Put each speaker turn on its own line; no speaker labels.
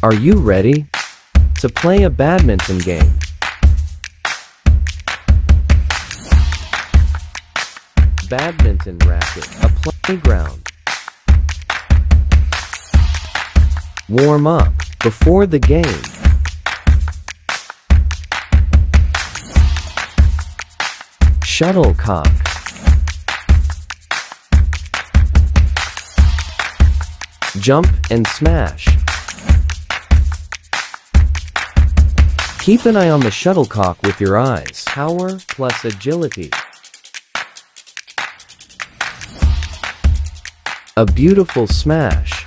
Are you ready to play a badminton game? Badminton racket, a playground. Warm up before the game. Shuttlecock. Jump and smash. Keep an eye on the shuttlecock with your eyes. Power plus agility. A beautiful smash.